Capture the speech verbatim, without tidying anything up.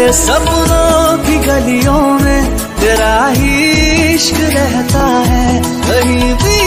मेरे सपनों की गलियों में तेरा ही इश्क रहता है, कहीं भी